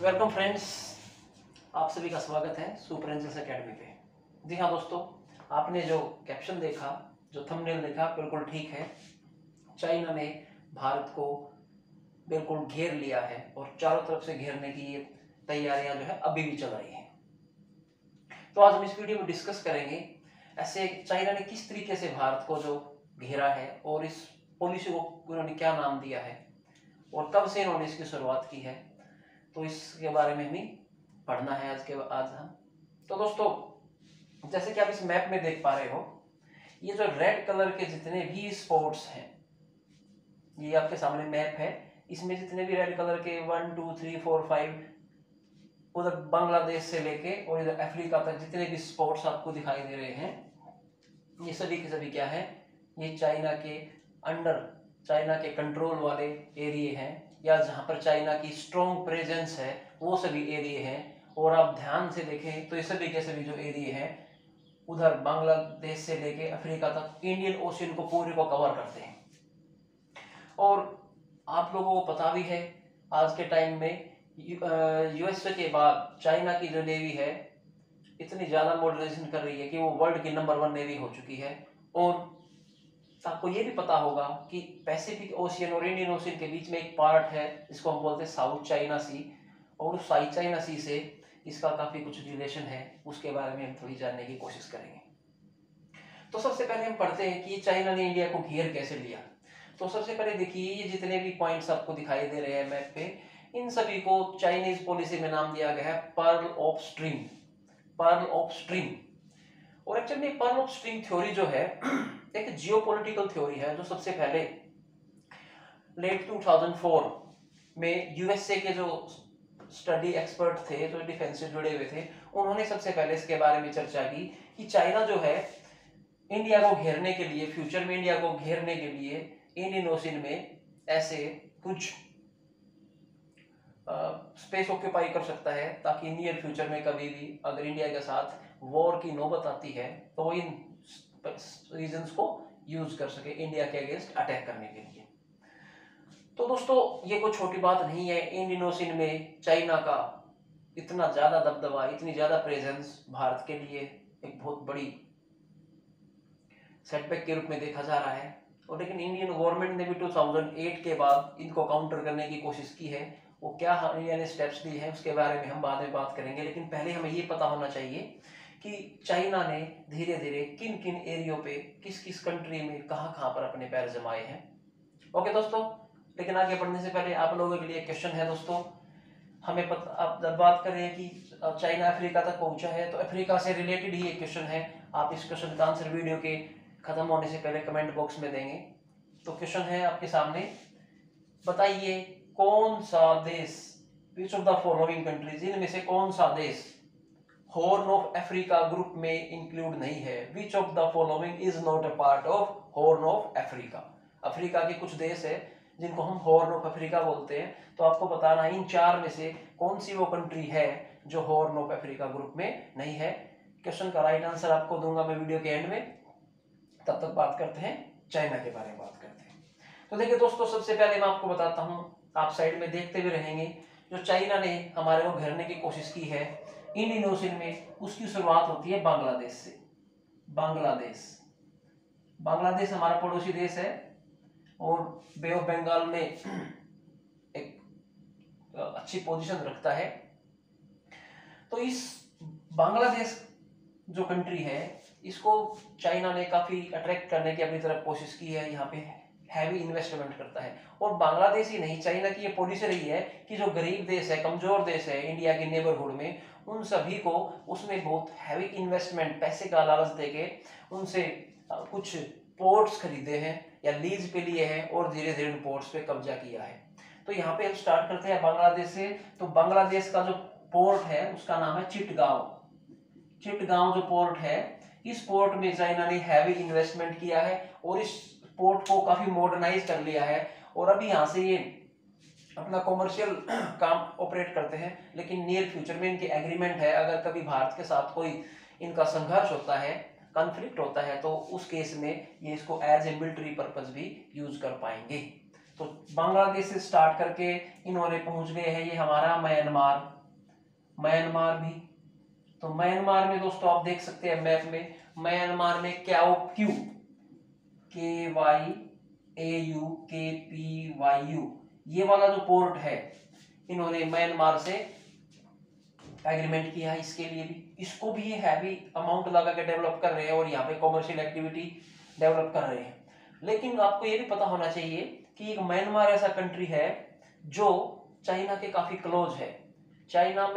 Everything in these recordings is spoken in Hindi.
वेलकम फ्रेंड्स, आप सभी का स्वागत है सुपर एंजल्स एकेडमी पे। जी हाँ दोस्तों, आपने जो कैप्शन देखा, जो थंबनेल देखा, बिल्कुल ठीक है। चाइना ने भारत को बिल्कुल घेर लिया है और चारों तरफ से घेरने की ये तैयारियां जो है अभी भी चल रही हैं। तो आज हम इस वीडियो में डिस्कस करेंगे ऐसे चाइना ने किस तरीके से भारत को जो घेरा है और इस पॉलिसी को उन्होंने क्या नाम दिया है और कब से इन्होंने इसकी शुरुआत की है। तो इसके बारे में हमें पढ़ना है आज हम। तो दोस्तों, जैसे कि आप इस मैप में देख पा रहे हो, ये जो रेड कलर के जितने भी स्पॉट्स हैं, ये आपके सामने मैप है। इसमें जितने भी रेड कलर के 1 2 3 4 5 उधर बांग्लादेश से लेके और इधर अफ्रीका तक जितने भी स्पॉट्स आपको दिखाई दे रहे हैं, ये सभी के सभी क्या है, ये चाइना के अंडर, चाइना के कंट्रोल वाले एरिया हैं, या जहां पर चाइना की स्ट्रॉन्ग प्रेजेंस है वो सभी एरिया हैं। और आप ध्यान से देखें तो ये सभी के सभी जो एरिया हैं उधर बांग्लादेश से लेके अफ्रीका तक इंडियन ओशियन को पूरे को कवर करते हैं। और आप लोगों को पता भी है, आज के टाइम में यूएसए के बाद चाइना की जो नेवी है इतनी ज्यादा मॉडर्नाइजेशन कर रही है कि वो वर्ल्ड की नंबर 1 नेवी हो चुकी है। और आपको ये भी पता होगा कि पैसिफिक ओशियन और इंडियन ओशियन के बीच में एक पार्ट है जिसको हम बोलते हैं साउथ चाइना सी, और उस साउथ चाइना सी से इसका काफी कुछ रिलेशन है, उसके बारे में हम थोड़ी जानने की कोशिश करेंगे। तो सबसे पहले हम पढ़ते हैं कि चाइना ने इंडिया को घेर कैसे लिया। तो सबसे पहले देखिए, ये जितने भी पॉइंट्स आपको दिखाई दे रहे हैं मैप पे, इन सभी को चाइनीज पॉलिसी में नाम दिया गया है pearl of stream. Pearl of stream. और actually pearl of stream theory जो है एक जियोपॉलिटिकल थ्योरी है, जो सबसे पहले लेट 2004 में यूएसए के जो स्टडी एक्सपर्ट थे, जो डिफेंस से जुड़े हुए थे, उन्होंने सबसे पहले इसके बारे में चर्चा की कि चाइना जो है इंडिया को घेरने के लिए, फ्यूचर में इंडिया को घेरने के लिए इंडियन ओशियन में ऐसे कुछ स्पेस ऑक्यूपाई कर सकता है, ताकि नियर फ्यूचर में कभी भी अगर इंडिया के साथ वॉर की नौबत आती है तो इन रीजंस को यूज कर सके इंडिया के अगेंस्ट अटैक करने के लिए। तो दोस्तों, ये कोई छोटी बात नहीं है। इंडियन ओशियन में चाइना का इतना ज्यादा दबदबा, इतनी ज्यादा प्रेजेंस भारत के लिए एक बहुत बड़ी सेटबैक के रूप में देखा जा रहा है। और लेकिन इंडियन गवर्नमेंट ने भी 2008 के बाद इनको काउंटर करने की कोशिश की है। वो क्या इंडिया ने स्टेप्स लिए हैं उसके बारे में हम बाद में बात करेंगे, लेकिन पहले हमें ये पता होना चाहिए कि चाइना ने धीरे धीरे किन किन एरियो पे, किस किस कंट्री में, कहाँ पर अपने पैर जमाए हैं। ओके दोस्तों, लेकिन आगे बढ़ने से पहले आप लोगों के लिए क्वेश्चन है दोस्तों। हमें पता, आप जब बात करें कि चाइना अफ्रीका तक पहुंचा है, तो अफ्रीका से रिलेटेड ही एक क्वेश्चन है। आप इस क्वेश्चन का आंसर वीडियो के खत्म होने से पहले कमेंट बॉक्स में देंगे। तो क्वेश्चन है आपके सामने, बताइए कौन सा देश, which of the following countries, इनमें से कौन सा देश हॉर्न ऑफ अफ्रीका ग्रुप में इंक्लूड नहीं है। Which of the following is not a part of Horn of Africa. Africa के कुछ देश है जिनको हम हॉर्न ऑफ अफ्रीका बोलते हैं। तो आपको बताना है इन चार में से कौन सी वो कंट्री है जो हॉर्न ऑफ अफ्रीका ग्रुप में नहीं है। क्वेश्चन का राइट आंसर आपको दूंगा मैं वीडियो के एंड में। तब तक बात करते हैं चाइना के बारे में बात करते हैं। तो देखिए दोस्तों, सबसे पहले मैं आपको बताता हूं, आप साइड में देखते हुए रहेंगे, जो चाइना ने हमारे को घेरने की कोशिश की है इंडियन ओशियन में, उसकी शुरुआत होती है बांग्लादेश से। बांग्लादेश, बांग्लादेश हमारा पड़ोसी देश है और बे ऑफ बंगाल में एक अच्छी पोजीशन रखता है। तो इस बांग्लादेश जो कंट्री है, इसको चाइना ने काफी अट्रैक्ट करने की अपनी तरफ कोशिश की है। यहाँ पे हैवी इन्वेस्टमेंट करता है। और बांग्लादेश ही नहीं, चाइना की ये पॉलिसी रही है कि जो गरीब देश है, कमजोर देश है इंडिया के नेबरहुड में, उन सभी को उसमें बहुत हैवी इन्वेस्टमेंट, पैसे का लालच देके उनसे कुछ पोर्ट्स खरीदे हैं या लीज पे लिए हैं और धीरे धीरे उन पोर्ट्स पे कब्जा किया है। तो यहाँ पे हम स्टार्ट करते हैं बांग्लादेश से। तो बांग्लादेश का जो पोर्ट है उसका नाम है चिटगांव। चिटगांव जो पोर्ट है, इस पोर्ट में चाइना ने हैवी इन्वेस्टमेंट किया है और इस पोर्ट को काफी मॉडर्नाइज कर लिया है। और अभी यहाँ से ये अपना कॉमर्शियल काम ऑपरेट करते हैं। लेकिन नियर फ्यूचर में इनके एग्रीमेंट है, अगर कभी भारत के साथ कोई इनका संघर्ष होता है, कॉन्फ्लिक्ट होता है, तो उस केस में ये इसको एज ए मिलिट्री पर्पस भी यूज कर पाएंगे। तो बांग्लादेश से स्टार्ट करके इन्होंने पहुंच गए हैं ये हमारा म्यांमार। म्यांमार भी। तो म्यांमार में दोस्तों आप देख सकते हैं मैप में, म्यांमार में क्याओक्यू, KYAUKPYU, ये वाला जो पोर्ट है इन्होंने म्यांमार से एग्रीमेंट किया है इसके लिए भी। इसको भी ये हैवी अमाउंट लगा के डेवलप कर रहे हैं और यहाँ पे कॉमर्शियल एक्टिविटी डेवलप कर रहे हैं। लेकिन आपको ये भी पता होना चाहिए कि एक म्यांमार ऐसा कंट्री है जो चाइना के काफी क्लोज है, चाइना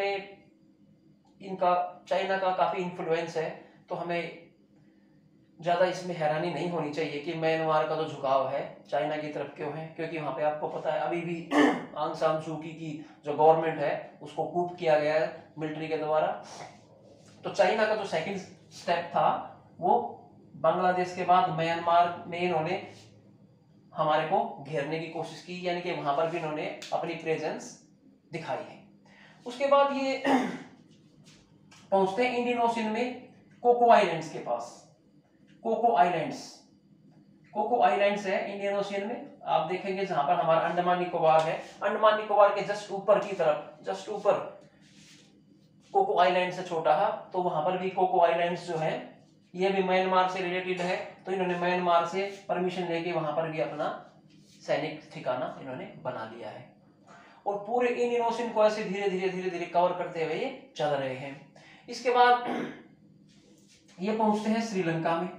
का काफी इन्फ्लुएंस है। तो हमें ज्यादा इसमें हैरानी नहीं होनी चाहिए कि म्यांमार का जो झुकाव है चाइना की तरफ क्यों है, क्योंकि वहां पे आपको पता है अभी भी आंग सान सू की जो गवर्नमेंट है उसको कूप किया गया है मिलिट्री के द्वारा। तो चाइना का जो सेकंड स्टेप था वो बांग्लादेश के बाद म्यांमार में इन्होंने हमारे को घेरने की कोशिश की, यानी कि वहां पर भी इन्होंने अपनी प्रेजेंस दिखाई है। उसके बाद ये पहुंचते हैं इंडियन ओशन में कोको आइलैंड्स के पास। कोको आइलैंड्स है इंडियन ओशियन में, आप देखेंगे जहां पर हमारा अंडमान निकोबार है, अंडमान निकोबार के जस्ट ऊपर की तरफ, जस्ट ऊपर कोको आइलैंड से छोटा है। तो वहां पर भी कोको आइलैंड्स जो है ये भी म्यांमार से रिलेटेड है। तो इन्होंने म्यांमार से परमिशन लेके वहां पर भी अपना सैनिक ठिकाना इन्होंने बना लिया है और पूरे इंडियन ओशियन को ऐसे धीरे धीरे कवर करते हुए ये चल रहे हैं। इसके बाद ये पहुंचते हैं श्रीलंका में।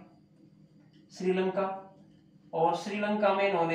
और श्रीलंका में इन्होंने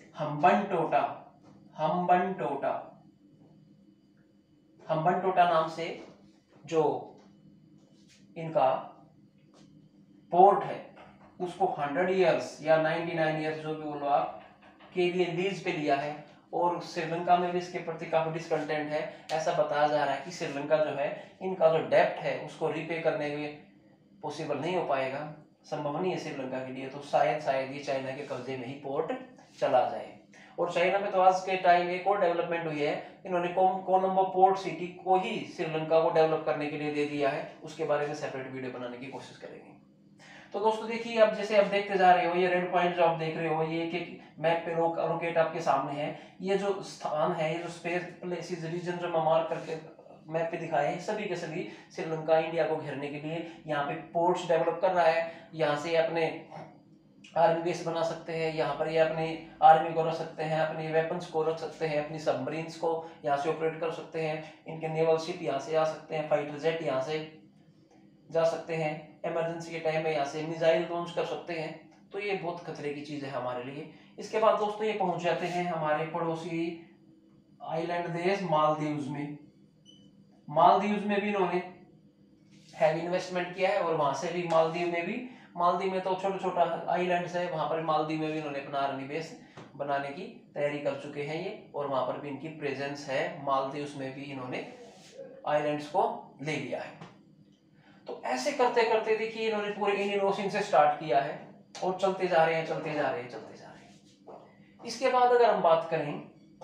हम्बनटोटा नाम से जो इनका पोर्ट है उसको 100 इयर्स या 99 इयर्स जो भी बोलो आप के लिए लीज पे लिया है। और श्रीलंका में भी इसके प्रति काफी डिसकंटेंट है। ऐसा बताया जा रहा है कि श्रीलंका जो है इनका जो डेब्ट है उसको रीपे करने में पॉसिबल नहीं हो पाएगा, संभव नहीं है श्रीलंका के लिए। तो शायद ये चाइना के कब्जे में ही पोर्ट चला जाए। और चाइना में तो आज के टाइम एक और डेवलपमेंट हुई है, इन्होंने कोलंबो पोर्ट सिटी को ही श्रीलंका को डेवलप करने के लिए दे दिया है। उसके बारे में सेपरेट वीडियो बनाने की कोशिश करेंगे। तो दोस्तों देखिए, अब जैसे आप देखते जा रहे हो ये रेड पॉइंट जो आप देख रहे हो ये एक मैप पे लोकेट आपके सामने है। ये जो स्थान है, ये जो स्पेस प्लेसेस रीजन जो मैं मार्क करके मैप पे दिखाए हैं, सभी के सभी श्रीलंका इंडिया को घेरने के लिए यहाँ पे पोर्ट्स डेवलप कर रहा है। यहाँ से अपने आर्मी बेस बना सकते हैं, यहाँ पर ये अपनी आर्मी को रख सकते हैं, अपनी वेपन्स को रख सकते हैं, अपनी सबमरीन्स को यहाँ से ऑपरेट कर सकते हैं, इनके नेवल शिप यहाँ से आ सकते हैं, फाइटर जेट यहाँ से जा सकते हैं, इमरजेंसी के टाइम में यहाँ से मिसाइल लॉन्च कर सकते हैं। तो ये बहुत खतरे की चीज है हमारे लिए। इसके बाद दोस्तों ये पहुंच जाते हैं हमारे पड़ोसी आइलैंड देश मालदीव्स में। मालदीव्स में भी इन्होंने हैवी इन्वेस्टमेंट किया है और वहां से भी मालदीव में तो छोटा छोटा आइलैंड्स है, वहां पर मालदीव में भी इन्होंने अपना आर्मी बेस बनाने की तैयारी कर चुके हैं ये, और वहां पर भी इनकी प्रेजेंस है। मालदीव्स में भी इन्होंने आइलैंड्स को ले लिया है। तो ऐसे करते करते देखिए इन्होंने पूरे इंडियन ओशन से स्टार्ट किया है और चलते जा रहे हैं। इसके बाद अगर हम बात करें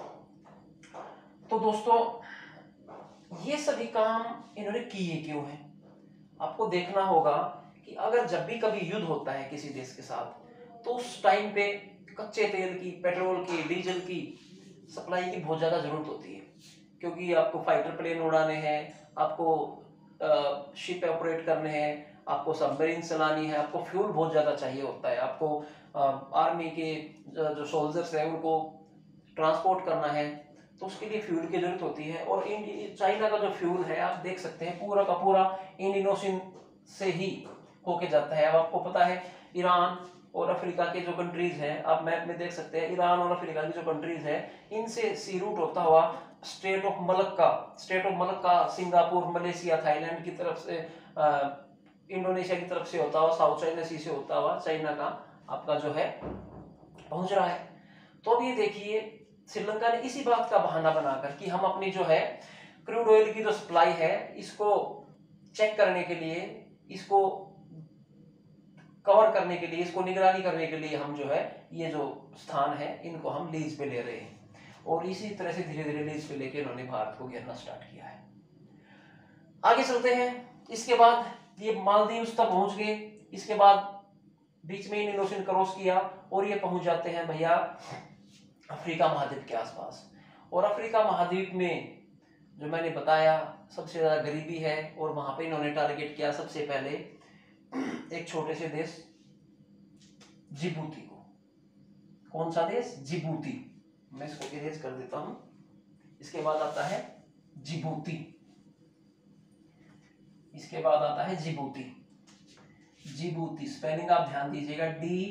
तो दोस्तों ये सभी काम इन्होंने किए क्यों हैं, आपको देखना होगा कि अगर जब भी कभी युद्ध होता है किसी देश के साथ तो उस टाइम पे कच्चे तेल की, पेट्रोल की, डीजल की सप्लाई की बहुत ज्यादा जरूरत होती है, क्योंकि आपको फाइटर प्लेन उड़ाने हैं, आपको शिप ऑपरेट करने हैं, आपको सबमरीन चलानी है, आपको फ्यूल बहुत ज्यादा चाहिए होता है, आपको आर्मी के जो सोल्जर्स हैं उनको ट्रांसपोर्ट करना है, तो उसके लिए फ्यूल की जरूरत होती है। और चाइना का जो फ्यूल है आप देख सकते हैं पूरा का पूरा इंडियन ओशन से ही होके जाता है। अब आपको पता है ईरान और अफ्रीका के जो कंट्रीज हैं, आप मैप में देख सकते हैं, ईरान और अफ्रीका की जो कंट्रीज है इनसे सी रूट होता हुआ state of Malacca, Singapore, Malaysia, Thailand की तरफ से, इंडोनेशिया की तरफ से होता हुआ, साउथ चाइना सी से होता हुआ चाइना का आपका जो है पहुंच रहा है। तो अब ये देखिए श्रीलंका ने इसी बात का बहाना बनाकर कि हम अपनी जो है क्रूड ऑयल की जो सप्लाई है इसको चेक करने के लिए, इसको कवर करने के लिए, इसको निगरानी करने के लिए हम जो है ये जो स्थान है इनको हम लीज पे ले रहे हैं, और इसी तरह से धीरे धीरे लीज पे लेके इन्होंने भारत को घेरना स्टार्ट किया है। आगे चलते हैं। इसके बाद ये मालदीव्स तक पहुंच गए, इसके बाद बीच में इंडियन ओशन क्रॉस किया और ये पहुंच जाते हैं भैया अफ्रीका महाद्वीप के आसपास। और अफ्रीका महाद्वीप में जो मैंने बताया सबसे ज़्यादा गरीबी है, और वहाँ पे इन्होंने टारगेट किया सबसे पहले एक छोटे से देश जिबूती को। कौन सा देश? जिबूती। मैं इसको इरेज कर देता हूं। इसके बाद आता है जिबूती, इसके बाद आता है जिबूती। जिबूती स्पेलिंग आप ध्यान दीजिएगा,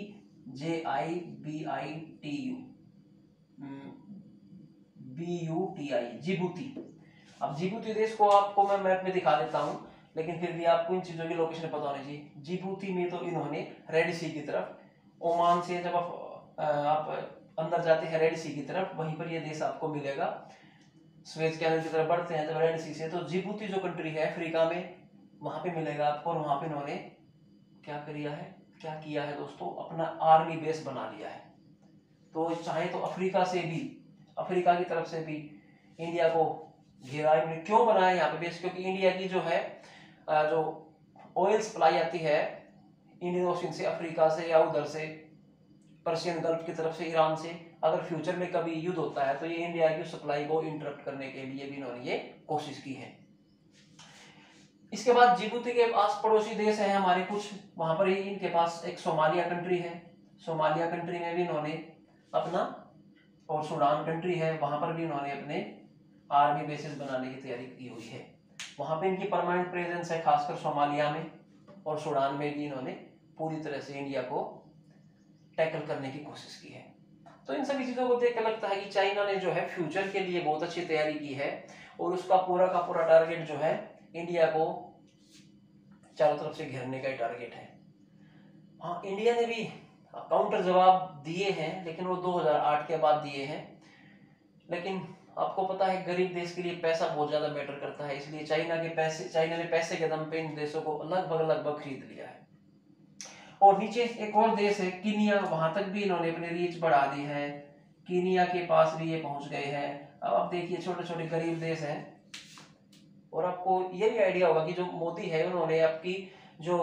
DJIBITU, जिबूती। अब जिबूती देश को आपको मैं मैप में दिखा देता हूं, लेकिन फिर भी आपको इन चीजों की लोकेशन पता होनी चाहिए। जिबूती में तो इन्होंने रेड सी की तरफ, ओमान से जब आप अंदर जाते हैं रेड सी की तरफ, वहीं पर ये देश आपको मिलेगा। स्वेज कैनल की तरफ बढ़ते हैं जब रेड सी से, तो जिबूती जो कंट्री है अफ्रीका में, वहां पे मिलेगा आपको। और वहां पे इन्होंने क्या किया है दोस्तों, अपना आर्मी बेस बना लिया है। तो चाहे तो अफ्रीका से भी, अफ्रीका की तरफ से भी इंडिया को घेरा है। क्यों बनाया यहाँ पे बेस? क्योंकि इंडिया की जो है जो ऑयल सप्लाई आती है इंडियन ओशन से, अफ्रीका से या उधर से पर्शियन गल्फ की तरफ से, ईरान से, अगर फ्यूचर में कभी युद्ध होता है तो ये इंडिया की सप्लाई को इंटरप्ट करने के लिए भी इन्होंने ये कोशिश की है। इसके बाद जिबूती के पास पड़ोसी देश हैं हमारे कुछ, वहां पर ही इनके पास एक सोमालिया कंट्री है। सोमालिया कंट्री में भी इन्होंने अपना, और सूडान कंट्री है, वहां पर भी इन्होंने अपने आर्मी बेसिस बनाने की तैयारी की हुई है। वहां पे इनकी परमानेंट प्रेजेंस है, खासकर सोमालिया में, और सूडान में भी इन्होंने पूरी तरह से इंडिया को टैकल करने की कोशिश की है। तो इन सभी चीजों को देख के लगता है कि चाइना ने जो है फ्यूचर के लिए बहुत अच्छी तैयारी की है, और उसका पूरा का पूरा टारगेट जो है इंडिया को चारों तरफ से घेरने का टारगेट है। हाँ, इंडिया ने भी काउंटर जवाब दिए हैं, लेकिन वो 2008 के बाद दिए हैं। लेकिन आपको पता है गरीब देश के लिए पैसा बहुत ज्यादा मैटर करता है, इसलिए चाइना ने पैसे के दम पे इन देशों को लगभग खरीद लिया है। और नीचे एक और देश है कीनिया, वहां तक भी इन्होंने अपनी रीच बढ़ा दी है। कीनिया के पास भी ये पहुंच गए हैं। अब आप देखिए छोटे छोटे गरीब देश हैं। और आपको ये भी आइडिया होगा कि जो मोदी है उन्होंने आपकी जो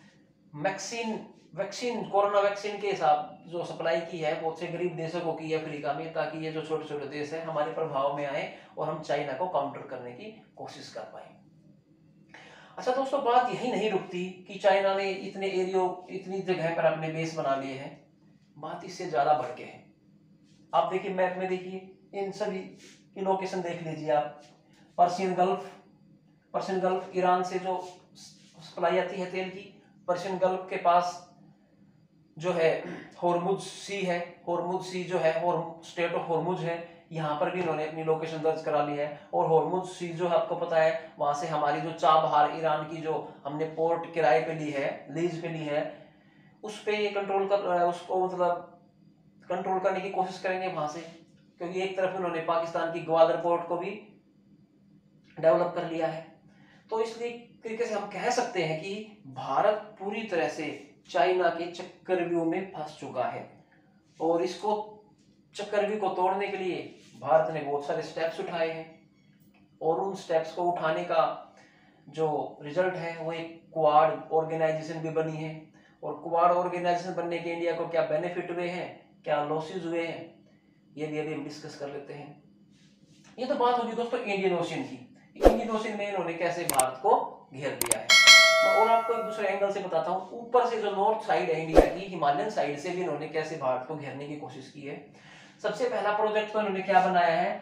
वैक्सीन कोरोना वैक्सीन के हिसाब जो सप्लाई की है बहुत से गरीब देशों को की है अफ्रीका में, ताकि ये जो छोटे छोटे देश है हमारे प्रभाव में आए और हम चाइना को काउंटर करने की कोशिश कर पाए। अच्छा दोस्तों, बात यही नहीं रुकती कि चाइना ने इतनी जगह पर अपने बेस बना लिए हैं। बात इससे ज्यादा बढ़ के है। आप देखिए मैप में, देखिए इन सभी की लोकेशन देख लीजिए आप। पर्शियन गल्फ ईरान से जो सप्लाई आती है तेल की, पर्शियन गल्फ के पास जो है होर्मुज सी है, होर्मुज सी जो है स्टेट ऑफ होर्मुज है, यहाँ पर भी इन्होंने अपनी लोकेशन दर्ज करा ली है। और होर्मुज सी जो है आपको पता है, वहां से हमारी जो चाबहार ईरान की जो हमने पोर्ट किराए पे ली है, लीज पे ली है, उस पे ये उसको मतलब कंट्रोल करने की कोशिश करेंगे वहां से। क्योंकि एक तरफ उन्होंने पाकिस्तान की ग्वादर पोर्ट को भी डेवलप कर लिया है। तो इसलिए तरीके से हम कह सकते हैं कि भारत पूरी तरह से चाइना के चक्रव्यूह में फंस चुका है, और इसको चक्रव्यूह को तोड़ने के लिए भारत ने बहुत सारे स्टेप्स उठाए हैं। और उन स्टेप्स को उठाने का जो रिजल्ट है वो एक क्वाड ऑर्गेनाइजेशन भी बनी है। और क्वाड ऑर्गेनाइजेशन बनने के इंडिया को क्या बेनिफिट हुए हैं, क्या लॉसेज हुए हैं, ये भी अभी हम डिस्कस कर लेते हैं। ये तो बात होगी दोस्तों इंडियन ओशन की। इंडियन ओशन में इन्होंने कैसे भारत को घेर लिया है। और आपको एक दूसरे एंगल से बताता हूँ, ऊपर से जो नॉर्थ साइड है इंडिया की, हिमालयन साइड से भी इन्होंने कैसे भारत को घेरने की कोशिश की है। सबसे पहला प्रोजेक्ट तो इन्होंने क्या बनाया है,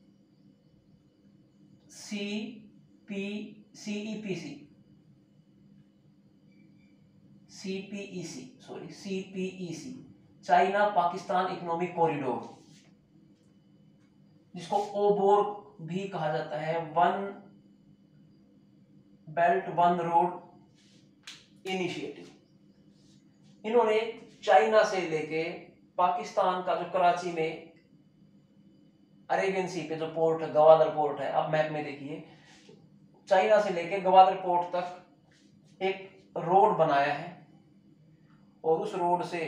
CPEC, China Pakistan economic corridor, जिसको ओबोर भी कहा जाता है, one belt one road initiative. इन्होंने चाइना से लेके पाकिस्तान का जो कराची में अरेबियन सी पे जो पोर्ट है, गवादर पोर्ट है, आप मैप में देखिए, चाइना से लेके गवादर पोर्ट तक एक रोड बनाया है। और उस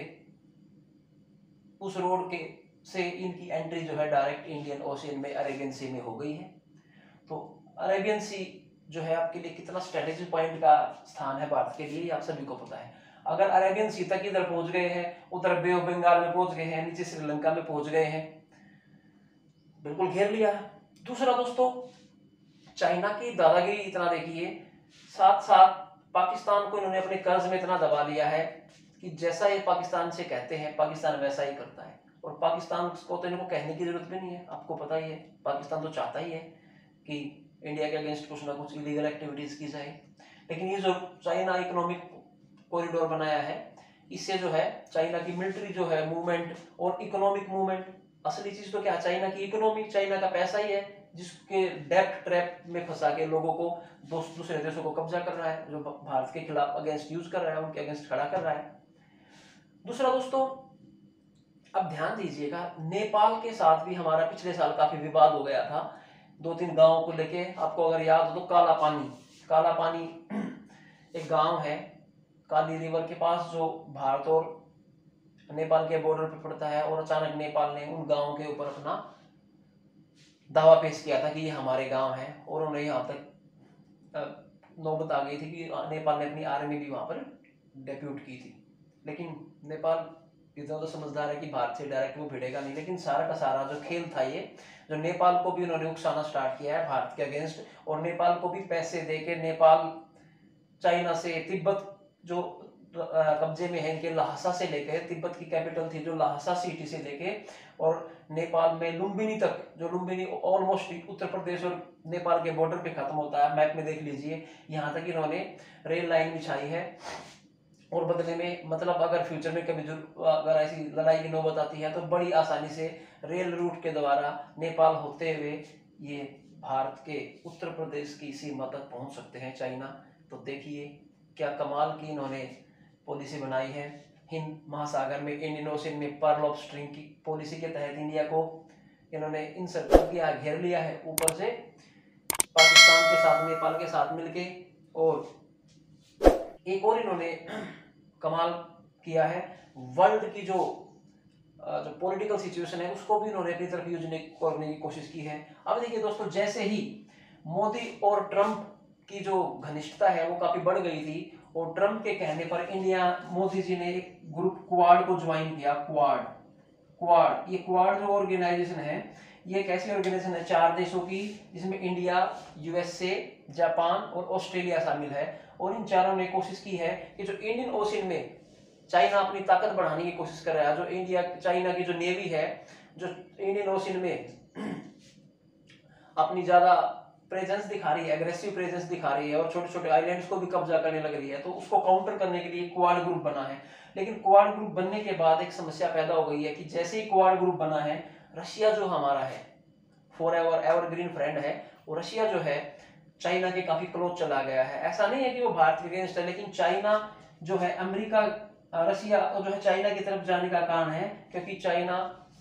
रोड से इनकी एंट्री जो है डायरेक्ट इंडियन ओशियन में अरेबियन सी में हो गई है। तो अरेबियन सी जो है आपके लिए कितना स्ट्रेटेजिक पॉइंट का स्थान है भारत के लिए, आप सभी को पता है। अगर अरेबियन सी तक इधर पहुंच गए हैं, उधर बे ऑफ बंगाल में पहुंच गए हैं, नीचे श्रीलंका में पहुंच गए हैं, बिल्कुल घेर लिया है। दूसरा दोस्तों, चाइना की दादागिरी इतना देखिए, साथ साथ पाकिस्तान को इन्होंने अपने कर्ज में इतना दबा लिया है कि जैसा ये पाकिस्तान से कहते हैं पाकिस्तान वैसा ही करता है। और पाकिस्तान को तो इनको कहने की जरूरत भी नहीं है, आपको पता ही है पाकिस्तान तो चाहता ही है कि इंडिया के अगेंस्ट कुछ ना कुछ इलीगल एक्टिविटीज की जाए। लेकिन ये जो चाइना इकोनॉमिक कॉरिडोर बनाया है, इससे जो है चाइना की मिलिट्री जो है मूवमेंट और इकोनॉमिक मूवमेंट, असली चीज तो क्या चाइना की इकोनॉमी, चाइना का पैसा ही है जिसके डेप्ट ट्रैप में फंसा के लोगों को दूसरे देशों को कब्जा कर रहा है, जो भारत के खिलाफ अगेंस्ट यूज कर रहा है, उनके अगेंस्ट खड़ा कर रहा है। दूसरा दोस्तों, अब ध्यान दीजिएगा, नेपाल के साथ भी हमारा पिछले साल काफी विवाद हो गया था 2-3 गांवों को लेके। आपको अगर याद हो तो काला पानी एक गांव है काली रिवर के पास जो भारत और नेपाल के बॉर्डर पे पड़ता है, और अचानक नेपाल ने उन गांवों के ऊपर अपना दावा पेश किया था कि ये हमारे गांव हैं, और उन्हें यहाँ तक नौबत आ गई थी कि नेपाल ने अपनी आर्मी भी वहां पर डेप्यूट की थी। लेकिन नेपाल इतना तो समझदार है कि भारत से डायरेक्ट वो भिड़ेगा नहीं, लेकिन सारा का सारा जो खेल था ये, जो नेपाल को भी उन्होंने उकसाना स्टार्ट किया है भारत के अगेंस्ट, और नेपाल को भी पैसे देके नेपाल चाइना से तिब्बत जो कब्जे में है इनके, लहासा से लेके, तिब्बत की कैपिटल थी जो लहासा सिटी से लेके और नेपाल में लुम्बिनी तक, जो लुम्बिनी ऑलमोस्ट उत्तर प्रदेश और नेपाल के बॉर्डर पे खत्म होता है, मैप में देख लीजिए, यहाँ तक इन्होंने रेल लाइन बिछाई है। और बदले में मतलब अगर फ्यूचर में कभी अगर ऐसी लड़ाई की नौबत आती है तो बड़ी आसानी से रेल रूट के द्वारा नेपाल होते हुए ये भारत के उत्तर प्रदेश की सीमा तक पहुंच सकते हैं चाइना। तो देखिए क्या कमाल की इन्होंने पॉलिसी बनाई है। हिंद महासागर में, इंडियन ओशन में पर्ल ऑफ स्ट्रिंग की पॉलिसी के तहत इंडिया को इन्होंने इन सर्कल किया, घेर लिया है ऊपर से पाकिस्तान के साथ, नेपाल के साथ मिलके। और एक और इन्होंने कमाल किया है, वर्ल्ड की जो पॉलिटिकल सिचुएशन है उसको भी इन्होंने अपनी तरफ यूज करने की कोशिश की है। अब देखिए दोस्तों, जैसे ही मोदी और ट्रंप की जो घनिष्ठता है वो काफी बढ़ गई थी, और ट्रंप के कहने पर मोदी जी ने एक ग्रुप क्वाड को ज्वाइन किया। ये क्वाड जो ऑर्गेनाइजेशन है, ये एक ऐसी ऑर्गेनाइजेशन है 4 देशों की, जिसमें इंडिया, यूएसए, जापान और ऑस्ट्रेलिया शामिल है। और इन चारों ने कोशिश की है कि जो इंडियन ओशन में चाइना अपनी ताकत बढ़ाने की कोशिश कर रहा है, जो चाइना की जो नेवी है, जो इंडियन ओशन में अपनी ज्यादा प्रेजेंस दिखा रही है, एग्रेसिव प्रेजेंस दिखा रही है, और छोटे छोटे आइलैंड्स को भी कब्जा करने लग रही है, तो उसको काउंटर करने के लिए क्वाड ग्रुप बना है। लेकिन क्वाड ग्रुप बनने के बाद एक समस्या पैदा हो गई है कि जैसे ही क्वाड ग्रुप बना है, रशिया जो हमारा है फॉरएवर एवरग्रीन फ्रेंड है, वो रशिया जो है चाइना के काफी क्लोज चला गया है। ऐसा नहीं है कि वो भारत के अगेंस्ट है, लेकिन चाइना जो है अमेरिका, रशिया जो है चाइना की तरफ जाने का कारण है, क्योंकि चाइना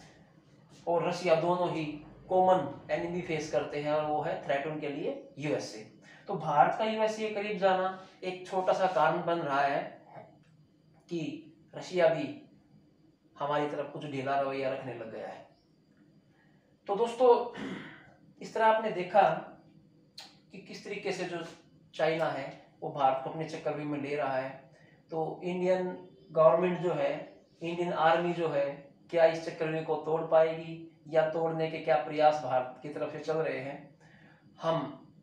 और रशिया दोनों ही कॉमन एनिमी फेस करते हैं, और वो है थ्रेट उनके लिए यूएसए। तो भारत का यूएसए करीब जाना एक छोटा सा कारण बन रहा है कि रशिया भी हमारी तरफ कुछ ढीला रवैया रखने लग गया है। तो दोस्तों, इस तरह आपने देखा कि किस तरीके से जो चाइना है वो भारत को अपने चक्कर में ले रहा है। तो इंडियन गवर्नमेंट जो है, इंडियन आर्मी जो है, क्या इस चक्कर को तोड़ पाएगी, या तोड़ने के क्या प्रयास भारत की तरफ से चल रहे हैं, हम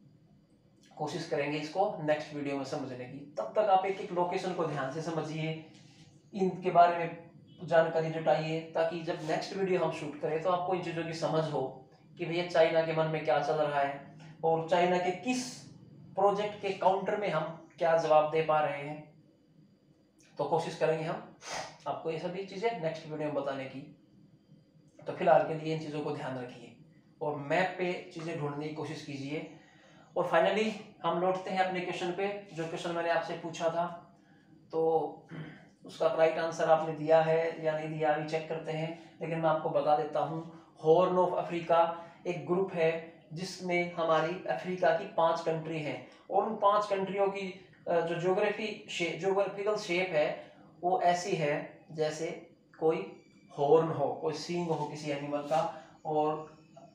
कोशिश करेंगे इसको नेक्स्ट वीडियो में समझने की। तब तक आप एक एक लोकेशन को ध्यान से समझिए, इनके बारे में जानकारी जुटाइए, ताकि जब नेक्स्ट वीडियो हम शूट करें तो आपको इन चीज़ों की समझ हो कि भैया चाइना के मन में क्या चल रहा है, और चाइना के किस प्रोजेक्ट के काउंटर में हम क्या जवाब दे पा रहे हैं। तो कोशिश करेंगे हम आपको ये सभी चीज़ें नेक्स्ट वीडियो में बताने की। तो फिलहाल के लिए इन चीज़ों को ध्यान रखिए और मैप पे चीज़ें ढूंढने की कोशिश कीजिए। और फाइनली हम लौटते हैं अपने क्वेश्चन पे, जो क्वेश्चन मैंने आपसे पूछा था, तो उसका राइट आंसर आपने दिया है या नहीं दिया अभी चेक करते हैं। लेकिन मैं आपको बता देता हूँ, हॉर्न ऑफ अफ्रीका एक ग्रुप है जिसमें हमारी अफ्रीका की 5 कंट्री हैं, और उन 5 कंट्रियों की जो ज्योग्राफिकल शेप है वो ऐसी है जैसे कोई हॉर्न हो, कोई सींग हो किसी एनिमल का, और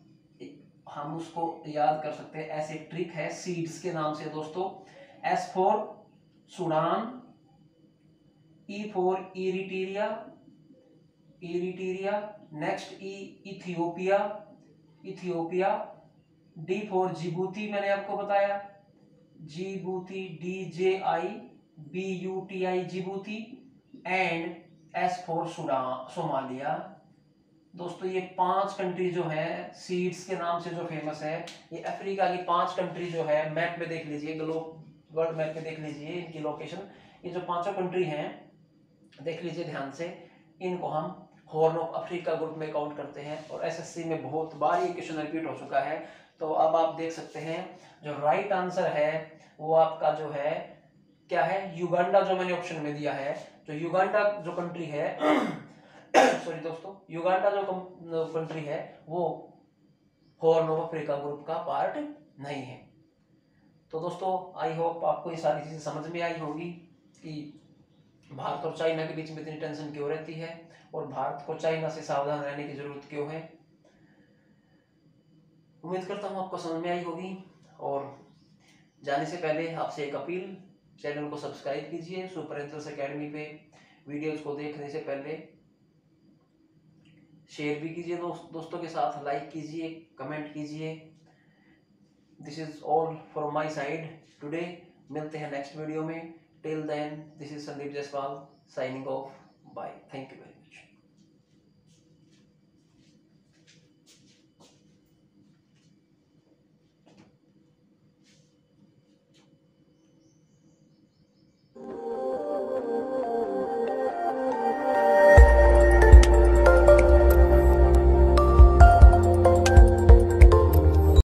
हम उसको याद कर सकते हैं ऐसे ट्रिक है सीड्स के नाम से दोस्तों। S for Sudan, E for Eritrea, next E Ethiopia, D for Djibouti मैंने आपको बताया, Djibouti, DJIBUTI Djibouti, and S for Somalia. दोस्तों ये 5 कंट्री जो है सीड्स के नाम से जो फेमस है, ये अफ्रीका की 5 कंट्री जो है, मैप में देख लीजिए, ग्लोब वर्ल्ड मैप में देख लीजिए इनकी लोकेशन। ये जो 5 कंट्री हैं देख लीजिए ध्यान से, इनको हम हॉर्न ऑफ अफ्रीका ग्रुप में काउंट करते हैं। और एसएससी में बहुत बार ये क्वेश्चन रिपीट हो चुका है। तो अब आप देख सकते हैं जो राइट आंसर है वो आपका जो है क्या है, युगांडा, जो मैंने ऑप्शन में दिया है। जो युगांडा जो कंट्री है सॉरी दोस्तों, युगांडा जो कंट्री है वो हॉर्न ऑफ अफ्रीका ग्रुप का पार्ट नहीं है। तो दोस्तों आई होप आपको ये सारी चीजें समझ में आई होगी कि भारत और चाइना के बीच में इतनी टेंशन क्यों रहती है और भारत को चाइना से सावधान रहने की जरूरत क्यों है। उम्मीद करता हूँ आपको समझ में आई होगी। और जाने से पहले आपसे एक अपील, चैनल को सब्सक्राइब कीजिए सुपर एंसर्स एकेडमी पे। वीडियोस को देखने से पहले शेयर भी कीजिए दोस्तों के साथ, लाइक कीजिए, कमेंट कीजिए। This is all from my side today. मिलते हैं नेक्स्ट वीडियो में। Till then this is Sandeep Jaiswal signing off. Bye, thank you very much.